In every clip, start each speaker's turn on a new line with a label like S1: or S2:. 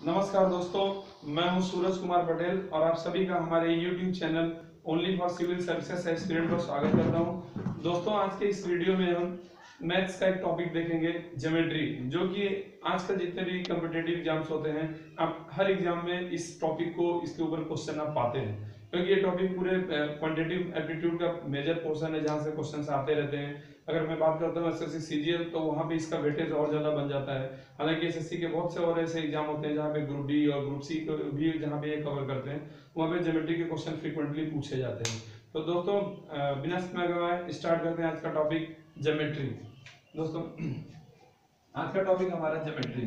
S1: नमस्कार दोस्तों, मैं हूं सूरज कुमार पटेल और आप सभी का हमारे YouTube channel only for civil services aspirant पर स्वागत करता हूं। दोस्तों, आज के इस वीडियो में हम मैथ्स का एक टॉपिक देखेंगे, ज्योमेट्री, जो कि आजकल जितने भी कॉम्पिटिटिव एग्जाम्स होते हैं, आप हर एग्जाम में इस टॉपिक को, इसके ऊपर क्वेश्चन आप पाते हैं, क्योंकि ये टॉपिक पूरे क्वांटिटेटिव एप्टीट्यूड का मेजर पोर्शन है, जहां से क्वेश्चंस आते रहते हैं। अगर मैं बात करता हूँ एसएससी सीजीएल, तो वहां पे इसका वेटेज और ज्यादा बन जाता है। हालांकि एसएससी के बहुत से और ऐसे एग्जाम होते हैं जहाँ पे ग्रुप डी और ग्रुप सी को भी जहाँ पे ये कवर करते हैं, वहाँ पे ज्योमेट्री के क्वेश्चन फ्रीक्वेंटली पूछे जाते हैं। तो दोस्तों, बिना समय गवाए स्टार्ट करते हैं आज का टॉपिक, ज्योमेट्री। दोस्तों, आज का टॉपिक हमारा ज्योमेट्री।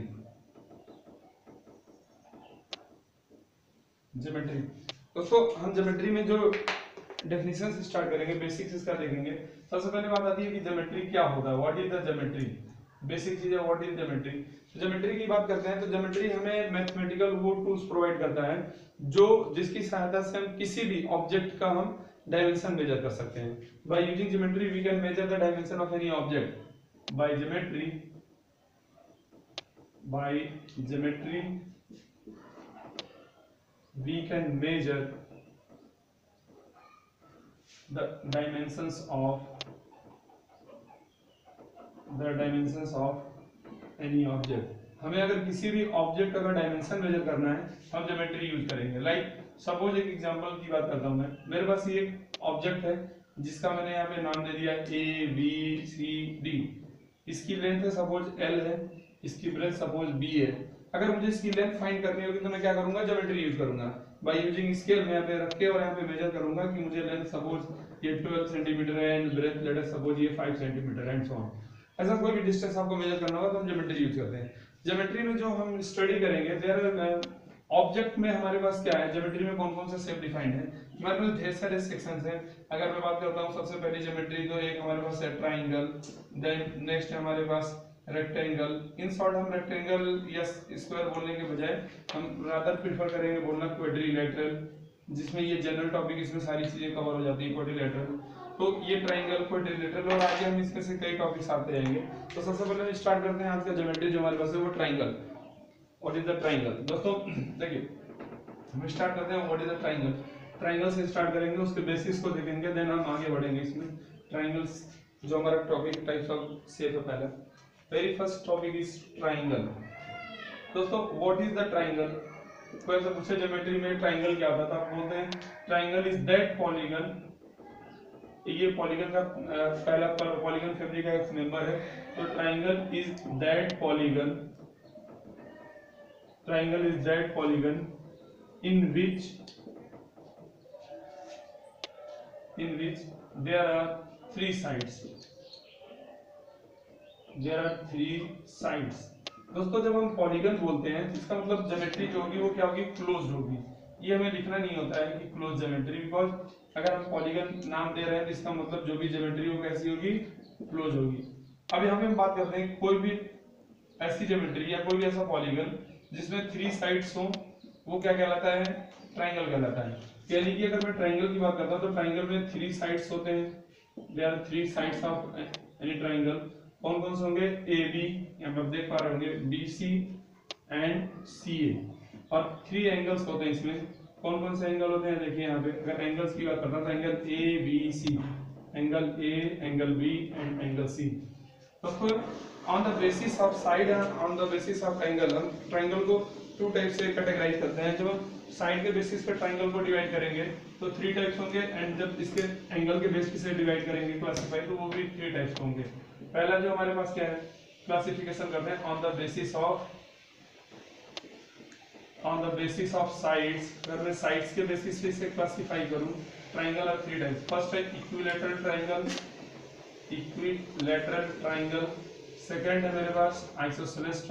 S1: ज्योमेट्री दोस्तों, हम ज्योमेट्री में जो डेफिनेशन से स्टार्ट करेंगे, बेसिक्स इसका देखेंगे। सबसे पहले बात आती है कि ज्योमेट्री क्या होता है, what is the geometry. Basic चीज है व्हाट इज ज्योमेट्री। ज्योमेट्री की बात करते हैं तो ज्योमेट्री हमें मैथमेटिकल वो टूल्स प्रोवाइड करता है जो जिसकी सहायता से हम किसी भी ऑब्जेक्ट का हम डायमेंशन मेजर कर सकते हैं। By using geometry we can measure the dimension of any object. By geometry we can measure the dimensions of any object। हमें अगर किसी भी ऑब्जेक्ट का डायमेंशन मेजर करना है, हम ज्योमेट्री यूज करेंगे। लाइक सपोज एक एग्जांपल की बात करता हूं मैं, मेरे पास ये एक ऑब्जेक्ट है जिसका मैंने यहाँ पे नाम दे दिया ए बी सी डी। इसकी लेंथ है सपोज एल है, इसकी ब्रेथ सपोज बी है। अगर मुझे इसकी लेंथ फाइंड करनी होगी तो मैं क्या करूंगा, ज्योमेट्री यूज करूंगा। बाय यूजिंग स्केल मैं यहाँ पे रख के और यहाँ पे मेजर करूंगा कि मुझे लेंथ सपोज ये 12 सेंटीमीटर है and breadth let us suppose ये 5 सेंटीमीटर एंड सो ऑन। ऐसा कोई भी डिस्टेंस आपको मेजर करना होगा तो हम ज्योमेट्री यूज करते हैं। ज्योमेट्री में जो हम स्टडी करेंगे, देयर ऑब्जेक्ट में हमारे पास क्या है, ज्योमेट्री में कौन कौन से शेप डिफाइंड है, हमारे पास ढेर सारे सेक्शंस हैं। अगर मैं बात करता हूँ सबसे पहले ज्योमेट्री, तो एक हमारे पास है ट्राइंगल, देन नेक्स्ट है हमारे पास रेक्टेंगल। इन शॉर्ट हम रेक्टेंगल या स्क्वायर बोलने के बजाय हम रादर प्रेफर करेंगे बोलना क्वाड्रिलेटरल, जिसमें ये जनरल टॉपिक, इसमें सारी चीजें कवर हो जाती है। क्वाड्रिलेटरल, तो ये ट्राइंगल, क्वाड्रिलेटरल और आगे हम इसमें से कई टॉपिक्स आते जाएंगे। तो सबसे पहले हम स्टार्ट करते हैं आज का ज्योमेट्री जो हमारे पास है वो triangle. What is the triangle. दोस्तों देखिए, हम स्टार्ट करते हैं what is the triangle. Triangle से स्टार्ट करेंगे, उसके बेसिस को देखेंगे, देन हम आगे बढ़ेंगे इसमें। ट्राइंगल्स जो हमारा टॉपिक टाइप्स ऑफ शेप है, पहला very first topic is triangle. दोस्तों व्हाट इज द ट्राइंगल। कोई ऐसा पूछे ज्योमेट्री में ट्राइंगल क्या होता है, तो आप बोलते हैं ट्राइंगल इज दैट पॉलीगन। ये पॉलीगन का पहला पॉलीगन फैमिली का एक मेंबर है। तो triangle is that polygon, triangle is that polygon in which there are three sides। दोस्तों जब हम पॉलीगन बोलते हैं, इसका मतलब ज्योमेट्री जो होगी वो क्या होगी, क्लोज्ड होगी। ये हमें लिखना नहीं होता है कि क्लोज ज्योमेट्री, बिकॉज अगर हम पॉलीगन नाम दे रहे हैं तो इसका मतलब जो भी ज्योमेट्री वो कैसी होगी, क्लोज होगी। अब यहाँ पे हम बात करते हैं कोई भी ऐसी ज्योमेट्री या कोई भी ऐसा पॉलीगन जिसमें 3 साइड्स हो, वो क्या कहलाता है, ट्राइंगल कहलाता है। यानी कि अगर मैं ट्राइंगल की बात करता हूं तो ट्राइंगल में 3 साइड्स होते हैं। There are 3 sides of any triangle. कौन कौन से होंगे, ए बी, यहाँ पे आप देख पा रहे होंगे बी सी एंड सी ए, और 3 एंगल्स होते हैं इसमें। कौन कौन से एंगल होते हैं, देखिए यहाँ पे अगर एंगल्स की बात करता हूँ तो angle A B C, angle A, angle B and angle C. दोस्तों on the basis of side and on the basis of angle, हम ट्राइंगल को 2 टाइप से कैटेगराइज करते हैं। जब हम साइड के बेसिस पे ट्राइंगल को डिवाइड करेंगे तो 3 टाइप्स होंगे, एंड जब इसके एंगल के बेसिस से डिवाइड करेंगे क्लासिफाई, तो वो भी 3 टाइप्स होंगे। पहला जो हमारे पास क्या है, क्लासिफिकेशन करते हैं on the basis of sides. अगर मैं साइड्स के बेसिस पे इसे क्लासिफाई करूं, ट्राइंगल आर 3 टाइप्स। फर्स्ट है इक्विलैटरल ट्राइंगल, सेकंड है मेरे पास आइसोसेलेस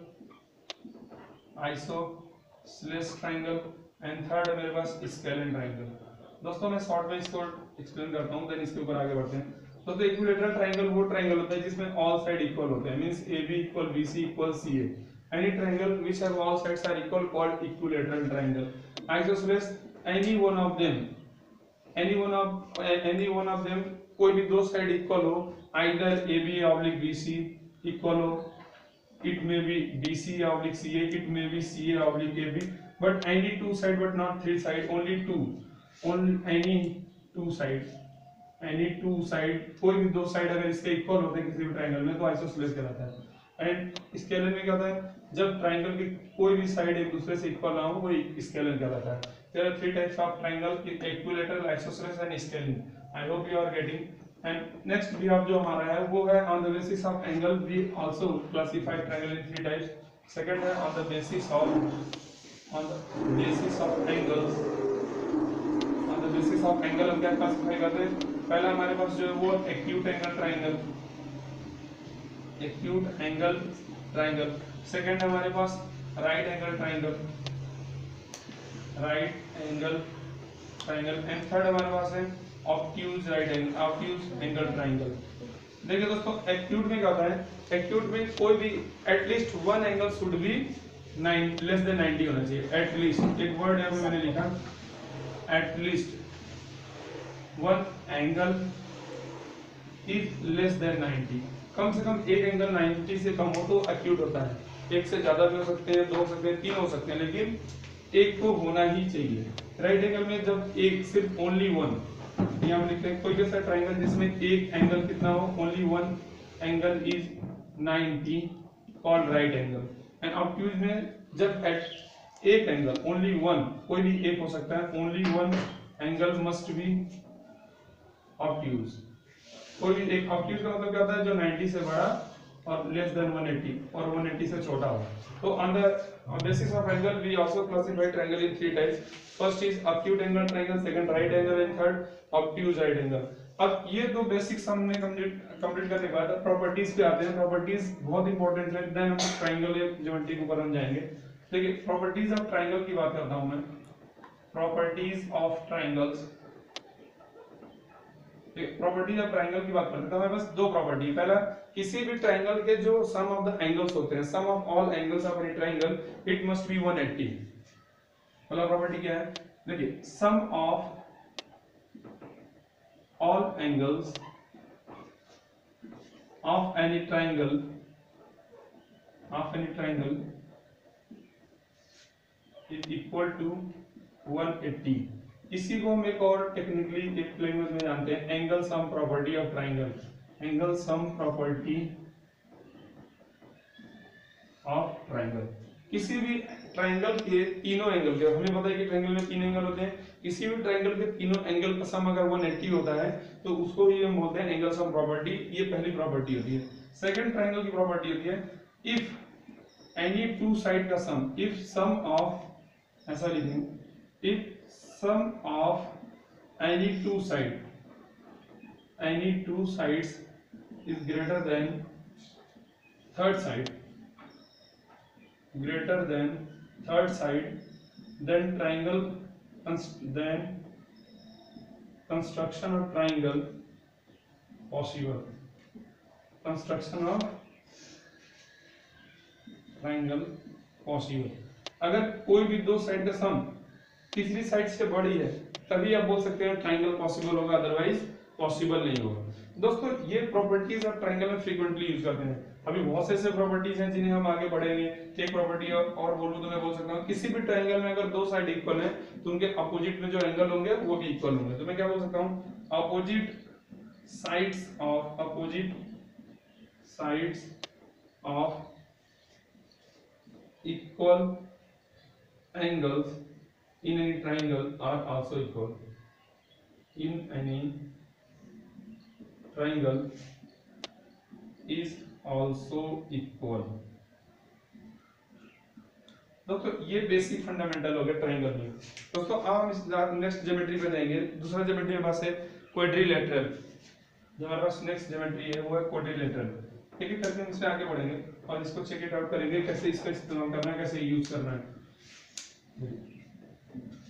S1: ट्राइंगल एंड थर्ड है मेरे पास स्केलेन ट्राइंगल। दोस्तों मैं शॉर्ट में इसको एक्सप्लेन करता हूं, देन इसके ऊपर आगे बढ़ते हैं। दोस्तों इक्विलैटरल ट्राइंगल वो ट्राइंगल होता है जिसमें ऑल साइड इक्वल होते हैं, means AB equal BC equal CA। Any triangle which have all sides are equal called equilateral triangle. Isosceles any one of them, कोई भी 2 साइड इक्वल हो, either AB oblique BC equal हो, it may be BC oblique CA, it may be CA oblique AB, but any two side but not three side, only two, only any two side, any two side, कोई भी दो side अगर इसके equal होते हैं किसी भी triangle में तो आइसोसेलेस कहलाता है। एंड स्केलर में क्या होता है, जब ट्रायंगल की कोई भी साइड एक दूसरे से इक्वल ना हो वही स्केलर कहलाता है। There are three types of triangle, equilateral, isosceles and scaling. I hope you are getting. And next भी आप जो हमारा है वो है on the basis of angle we also classify triangle in three types. Second है on the basis of angles, on the basis of angle हम क्या क्लासिफाई करते हैं। पहला हमारे पास जो है वो acute angle triangle, acute angle triangle. Second है हमारे पास right angle triangle, right angle triangle. And third हमारे पास है obtuse right angle, obtuse angle triangle. देखिए दोस्तों एक्यूट में क्या होता है, एक्यूट में कोई भी at least one angle should be less than 90 होना चाहिए। एटलीस्ट एक वर्ड यहाँ पे मैंने लिखा, at least one angle is less than 90, कम से कम एक एंगल 90 से कम हो तो एक्यूट होता है। एक से ज्यादा भी हो सकते हैं, दो हो सकते हैं, तीन हो सकते हैं, लेकिन एक तो होना ही चाहिए। राइट एंगल में जब एक सिर्फ ओनली वन, यहाँ हम लिखते हैं कोई ऐसा ट्रायंगल जिसमें एक एंगल कितना हो, only one angle is 90 called right angle. And obtuse में जब एक एंगल ओनली वन, कोई भी एक हो सकता है, only one angle must be obtuse. कोई भी एक ऑब्ट्यूज का मतलब क्या होता है, जो 90 से बड़ा और लेस देन 180 और 180 से छोटा हो। तो on the basis of angle we also classify triangle in three types. First is acute angle triangle, second right angle and third obtuse right angle. अब ये दो बेसिक्स हमने कंप्लीट करने के बाद प्रॉपर्टीज पे आते हैं। प्रॉपर्टीज बहुत इंपॉर्टेंट है, देन हम ट्रायंगल या ज्योमेट्री के ऊपर हम जाएंगे। देखिए प्रॉपर्टीज ऑफ ट्रायंगल की बात करता हूं मैं। Properties of triangles, properties of triangle की बात करते हैं तो हमारे पास दो प्रॉपर्टी। पहला, किसी भी ट्रायंगल के जो सम ऑफ द एंगल्स होते हैं, sum of all angles of any triangle, it must be 180। पहला प्रॉपर्टी क्या है, देखिए sum of all angles of any triangle is equal to 180। इसी को हम एक और टेक्निकली एक लैंग्वेज में जानते हैं, angle sum property of triangle. Angle sum property of triangle, किसी भी ट्राइंगल के तीनों एंगल के, हमें पता है कि ट्राइंगल में तीन एंगल होते हैं, किसी भी ट्राइंगल के तीनों एंगल का सम अगर 180 होता है तो उसको भी हम बोलते हैं एंगल सम प्रॉपर्टी। ये पहली प्रॉपर्टी होती है। सेकंड ट्राइंगल की प्रॉपर्टी होती है, इफ एनी टू साइड का सम, इफ सम ऑफ, ऐसा लिखेंगे, if sum of any two sides is greater than third side, then construction of triangle possible, अगर कोई भी दो साइड का सम तीसरी साइड से बड़ी है तभी आप बोल सकते हैं ट्राइंगल पॉसिबल होगा, अदरवाइज पॉसिबल नहीं होगा। दोस्तों ये प्रॉपर्टीज आप ट्राइंगल में फ्रीक्वेंटली यूज करते हैं। अभी बहुत से ऐसे प्रॉपर्टीज हैं जिन्हें हम आगे बढ़ेंगे। एक प्रॉपर्टी और बोलूं तो मैं बोल सकता हूँ, किसी भी ट्राइंगल में अगर दो साइड इक्वल है तो उनके अपोजिट में जो एंगल होंगे वो भी इक्वल होंगे। तो मैं क्या बोल सकता हूँ, opposite sides of equal angles in any triangle are also equal. In any triangle is also equal. दोस्तों ये बेसिक फंडामेंटल हो गया ट्राइंगल में। दोस्तों अब हम इस नेक्स्ट ज्योमेट्री पे जाएंगे। दूसरा ज्योमेट्री हमारे पास है क्वाड्रिलेटरल। जो हमारे पास नेक्स्ट ज्योमेट्री है वो है क्वाड्रिलेटरल। ठीक है, करके हम इसमें आगे बढ़ेंगे और इसको चेक इट आउट करेंगे कैसे इसका इस्तेमाल करना है, कैसे यूज करना है।